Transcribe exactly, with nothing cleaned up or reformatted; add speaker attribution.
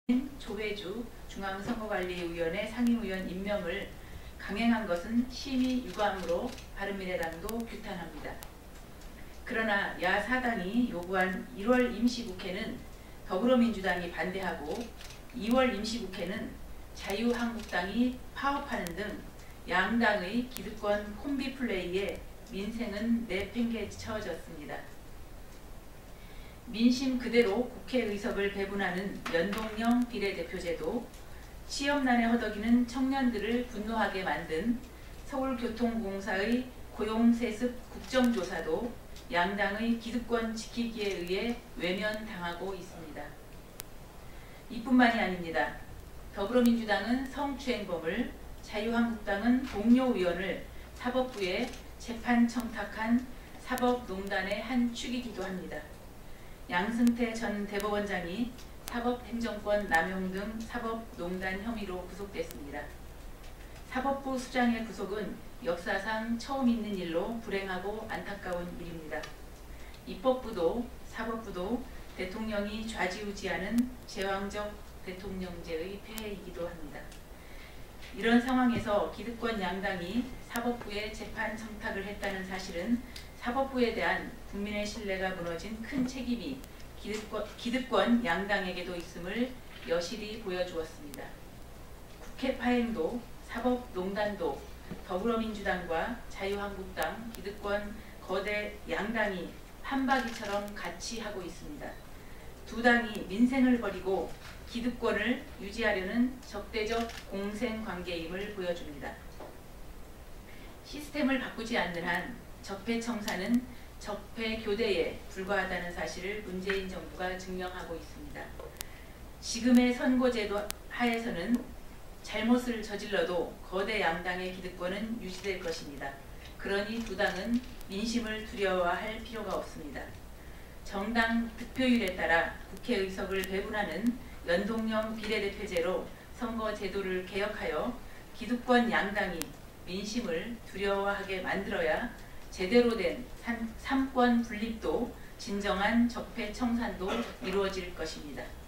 Speaker 1: 조회주 중앙선거관리위원회 상임위원 임명을 강행한 것은 심히 유감으로 바른미래당도 규탄합니다. 그러나 야사당이 요구한 일월 임시국회는 더불어민주당이 반대하고 이월 임시국회는 자유한국당이 파업하는 등 양당의 기득권 콤비 플레이에 민생은 내팽개쳐졌습니다. 민심 그대로 국회 의석을 배분하는 연동형 비례대표제도, 취업난에 허덕이는 청년들을 분노하게 만든 서울교통공사의 고용세습 국정조사도 양당의 기득권 지키기에 의해 외면당하고 있습니다. 이뿐만이 아닙니다. 더불어민주당은 성추행범을, 자유한국당은 동료 의원을 사법부에 재판 청탁한 사법농단의 한 축이기도 합니다. 양승태 전 대법원장이 사법행정권 남용 등 사법농단 혐의로 구속됐습니다. 사법부 수장의 구속은 역사상 처음 있는 일로 불행하고 안타까운 일입니다. 입법부도 사법부도 대통령이 좌지우지하는 제왕적 대통령제의 폐해이기도 합니다. 이런 상황에서 기득권 양당이 사법부에 재판 청탁을 했다는 사실은 사법부에 대한 국민의 신뢰가 무너진 큰 책임이 기득권, 기득권 양당에게도 있음을 여실히 보여주었습니다. 국회 파행도 사법농단도 더불어민주당과 자유한국당, 기득권 거대 양당이 판박이처럼 같이 하고 있습니다. 두 당이 민생을 버리고 기득권을 유지하려는 적대적 공생관계임을 보여줍니다. 시스템을 바꾸지 않는 한 적폐청산은 적폐교대에 불과하다는 사실을 문재인 정부가 증명하고 있습니다. 지금의 선거제도 하에서는 잘못을 저질러도 거대 양당의 기득권은 유지될 것입니다. 그러니 두 당은 민심을 두려워할 필요가 없습니다. 정당 득표율에 따라 국회 의석을 배분하는 연동형 비례대표제로 선거제도를 개혁하여 기득권 양당이 민심을 두려워하게 만들어야 제대로 된 삼권 분립도 진정한 적폐청산도 이루어질 것입니다.